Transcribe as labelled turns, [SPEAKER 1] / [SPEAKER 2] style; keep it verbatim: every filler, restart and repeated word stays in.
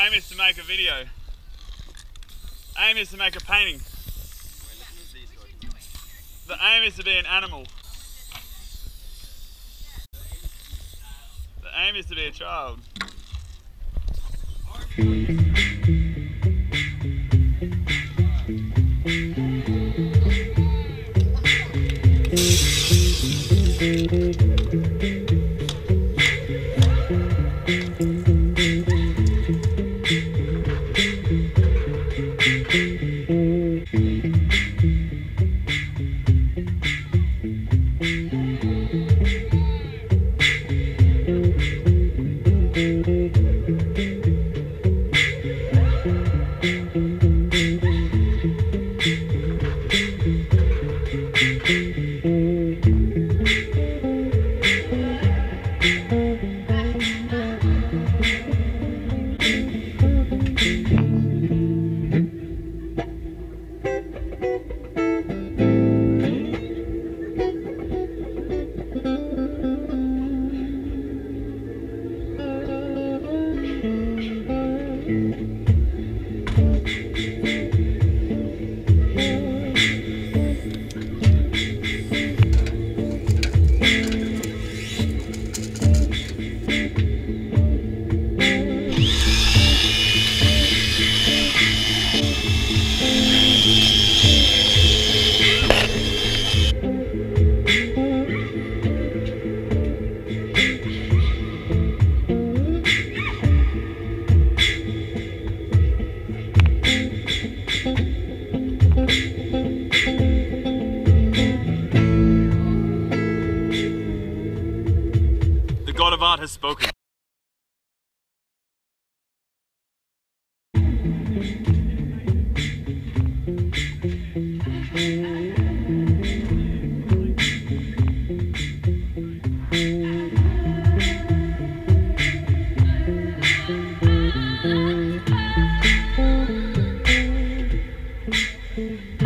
[SPEAKER 1] aim is to make a video. Aim is to make a painting. The aim is to be an animal. The aim is to be a child. God of art has spoken.
[SPEAKER 2] Thank you.